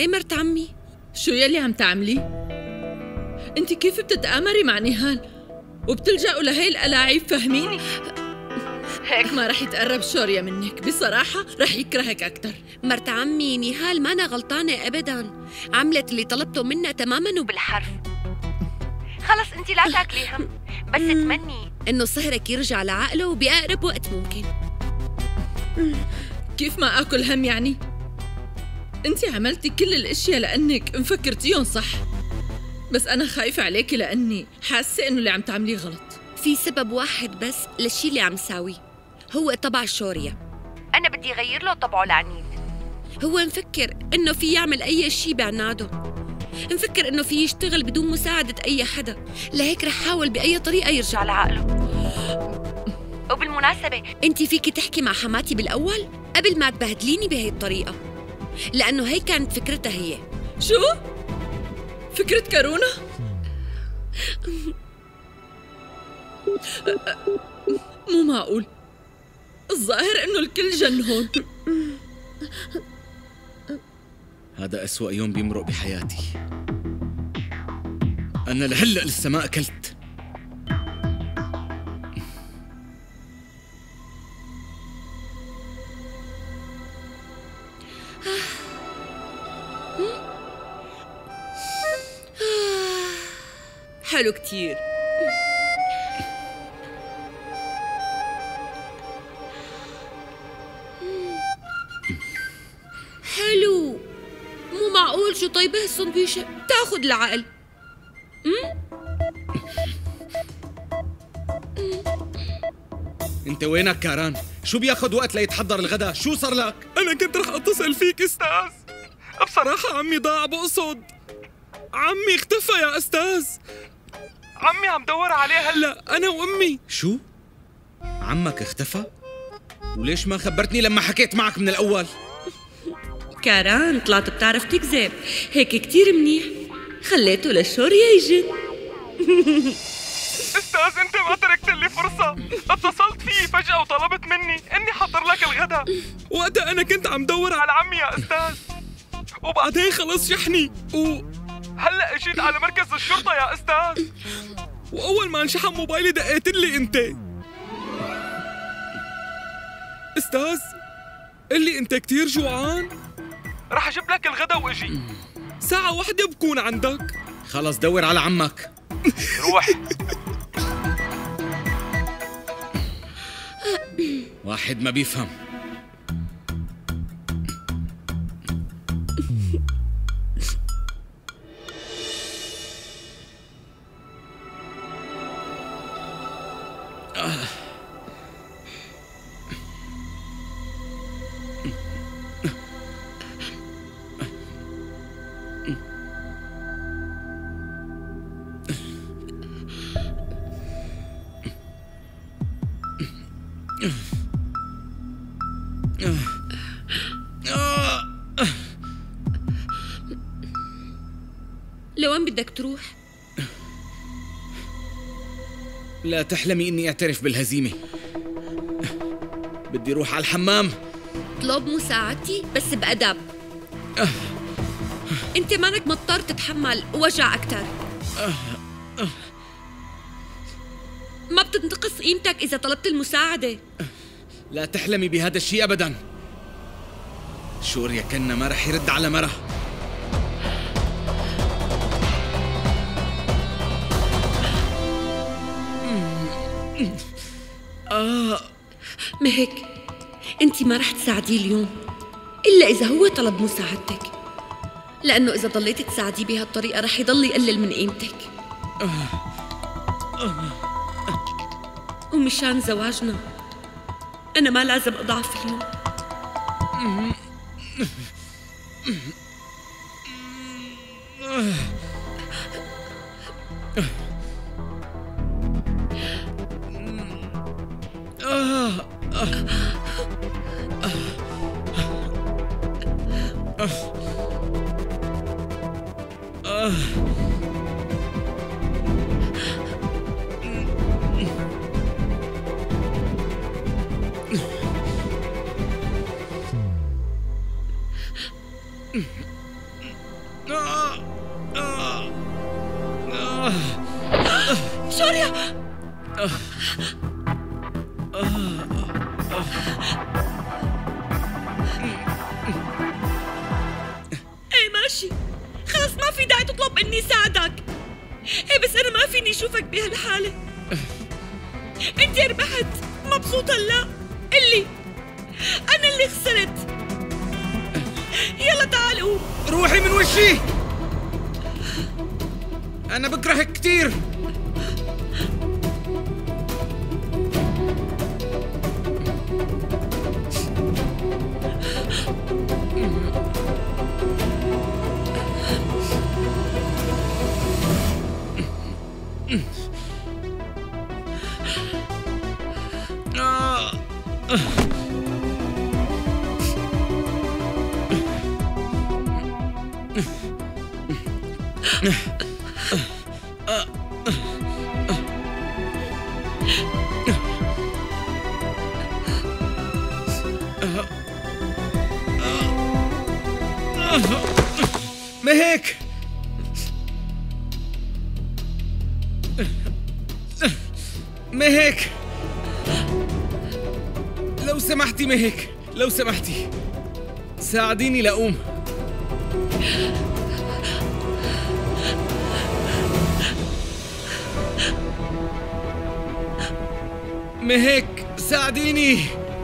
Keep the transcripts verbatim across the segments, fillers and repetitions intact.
ايه مرت عمي؟ شو يلي عم تعملي؟ انت كيف بتتآمري مع نهال وبتلجأوا لهي الألاعيب؟ فهميني. هيك ما رح يتقرب شوريا منك، بصراحة رح يكرهك أكتر. مرت عمي نهال ما أنا غلطانة أبداً، عملت اللي طلبته منها تماماً وبالحرف. خلص انتي لا تاكلي هم، بس اتمني إنه صهرك يرجع لعقله وبأقرب وقت ممكن. كيف ما آكل هم يعني؟ انت عملتي كل الاشياء لأنك مفكرتيهم صح، بس أنا خايفة عليكي لأني حاسة إنه اللي عم تعمليه غلط. في سبب واحد بس للشي اللي عم ساويه، هو طبع شوريا. انا بدي اغير له طبعه العنيد. هو مفكر إنه في يعمل أي شي بعناده، مفكر إنه في يشتغل بدون مساعدة أي حدا، لهيك رح حاول بأي طريقة يرجع لعقله. وبالمناسبة انت فيكي تحكي مع حماتي بالأول قبل ما تبهدليني بهي الطريقة، لأنه هي كانت فكرتها هي. شو؟ فكرة كارونا؟ مو معقول، الظاهر إنه الكل جن هون. هذا أسوأ يوم بيمرق بحياتي. أنا لهلأ لسه ما أكلت. حلو كتير. حلو، مو معقول. شو طيبة هالسندويشة بتاخد العقل. انت وينك كاران؟ شو بياخد وقت ليتحضر الغداء؟ شو صار لك؟ أنا كنت رح أتصل فيك أستاذ، بصراحة عمي ضاع بقصد. عمي اختفى يا أستاذ، عمي عم دور عليه هلأ أنا وأمي. شو؟ عمك اختفى؟ وليش ما خبرتني لما حكيت معك من الأول؟ كاران طلعت بتعرف تكذب، هيك كتير منيح، خليته للشوريا يجن. أستاذ أنت ما تركت لي فرصة، اتصلت فيه فجأة وطلبت مني إني حضر لك الغداء، وقتها أنا كنت عم دور على عمي يا أستاذ، وبعدين خلص شحني وهلأ اجيت على مركز الشرطة يا أستاذ، وأول ما انشحن موبايلي دقيت لي أنت. أستاذ قل لي أنت كتير جوعان؟ رح أجيب لك الغداء وأجي، ساعة واحدة بكون عندك. خلص دور على عمك. روح. واحد ما بيفهم. لوين بدك تروح؟ لا تحلمي إني أعترف بالهزيمة. بدي روح على الحمام. اطلب مساعدتي بس بأدب. انت مانك مضطر تتحمل وجع أكتر. ما بتنتقص قيمتك إذا طلبت المساعدة. لا تحلمي بهذا الشيء أبداً. شوريا كنا ما رح يرد على مرة. آه مهك، انت ما رح تساعديه اليوم إلا إذا هو طلب مساعدتك، لأنه إذا ضليتي تساعديه بهالطريقة رح يضل يقلل من قيمتك. ومشان زواجنا أنا ما لازم أضعف اليوم. شوريا ايه ماشي، خلص ما في داعي تطلب اني ساعدك. ايه بس انا ما فيني اشوفك بهالحالة. انت ربحت، مبسوطة لا؟ اللي انا اللي خسرت. يلا تعال قوم. روحي من وشي، انا بكرهك كتير. مهك مهك لو سمحتي مهك، لو سمحتي ساعديني لأقوم. مهك ساعديني.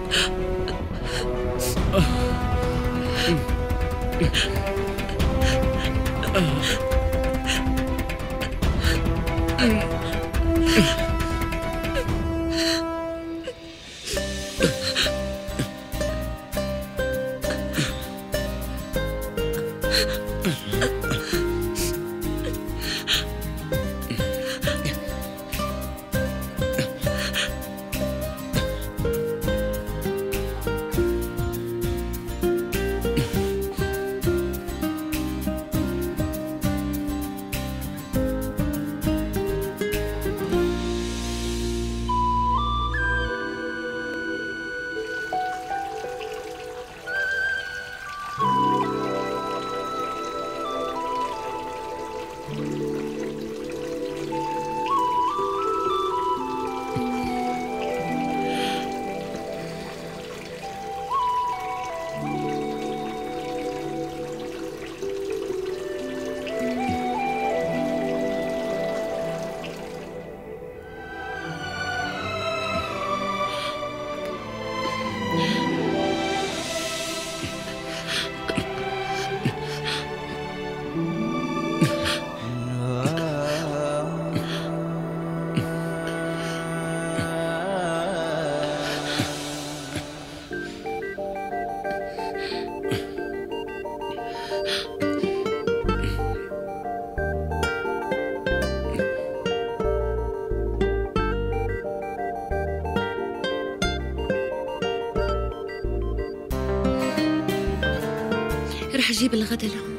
رح أجيب الغدا لهون.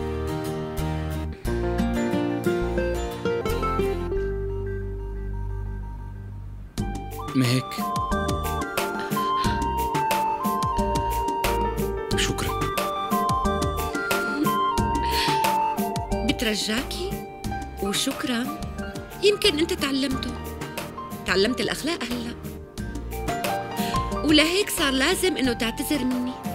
مهك شكرا. بترجاكي وشكرا. يمكن أنت تعلمته، تعلمت الأخلاق هلأ، ولهيك صار لازم إنه تعتذر مني.